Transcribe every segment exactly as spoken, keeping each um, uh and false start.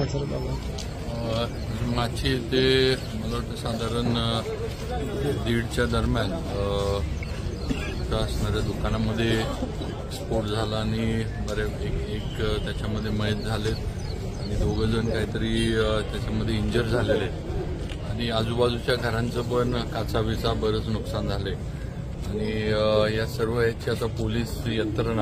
Sir बाबा माची ते मला वाटतं साधारण दीडच्या दरम्यान असणाऱ्या दुकानामध्ये स्फोट झाला आणि बरे एक एक त्याच्यामध्ये मयत झालेत आणि दोघं जण काहीतरी त्याच्यामध्ये इंजर झालेले आणि आजूबाजूच्या घरांचं पण काचाबिचा बरंच नुकसान झाले आणि या सर्व याची आता पोलीस यंत्रणा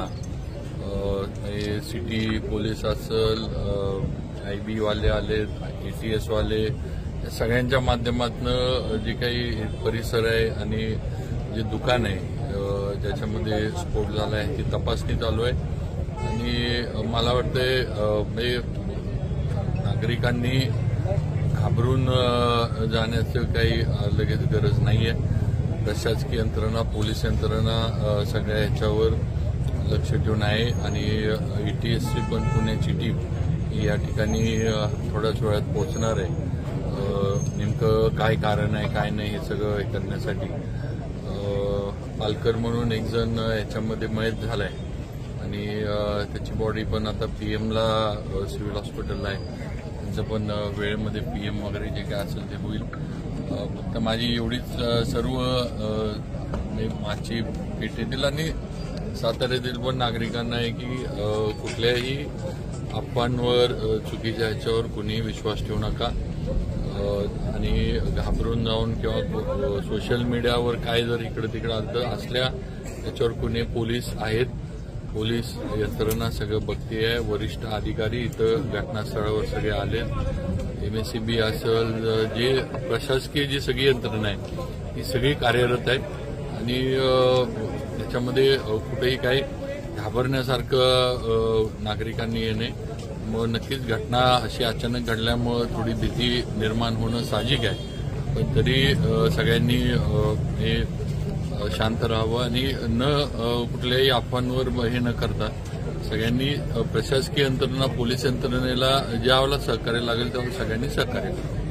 सिटी पोलीस असेल आय बी वाले आले एटीएस वाले या सगळ्यांच्या माध्यमातून जे काही परिसर आहे आणि जे दुकान आहे ज्याच्यामध्ये स्फोट झाला आहे ती तपासणी चालू आहे आणि मला वाटतंय म्हणजे नागरिकांनी घाबरून जाण्याचं काही लगेच गरज नाहीये. प्रशासकीय यंत्रणा पोलीस यंत्रणा सगळ्या ह्याच्यावर लक्ष ठेवून आहे आणि ईटीएसची पण पुण्याची टीम या ठिकाणी थोड्याच वेळात पोहोचणार आहे. नेमकं काय कारण आहे काय नाही हे सगळं हे करण्यासाठी पालकर म्हणून एक जण याच्यामध्ये मयत झालाय आणि त्याची बॉडी पण आता पीएमला सिव्हिल हॉस्पिटलला आहे. त्यांचं पण वेळेमध्ये पीएम वगैरे जे काय असेल ते होईल. फक्त माझी एवढीच सर्व माची पेठेतील आणि साताऱ्यातील पण नागरिकांना आहे की कुठल्याही अफवांवर चुकीच्या ह्याच्यावर कुणीही विश्वास ठेवू नका आणि घाबरून जाऊन किंवा सोशल मीडियावर काय जर इकडे तिकडे असल्या त्याच्यावर कुणी पोलीस आहेत. पोलीस यंत्रणा सगळं बघते आहे. वरिष्ठ अधिकारी इथं घटनास्थळावर सगळे आले. एमएससीबी असेल जे प्रशासकीय जी सगळी यंत्रणा आहे ही सगळी कार्यरत आहे आणि त्याच्यामध्ये कुठेही काही घाबरण्यासारखं नागरिकांनी येणे मग नक्कीच घटना अशी अचानक घडल्यामुळं थोडी भीती निर्माण होणं साहजिक आहे. पण तरी सगळ्यांनी हे शांत राहावं आणि न कुठल्याही अफवांवर हे न करता सगळ्यांनी प्रशासकीय यंत्रणा पोलीस यंत्रणेला ज्यावेळेला सहकार्य लागेल त्यावेळेला सगळ्यांनी सहकार्य करावं.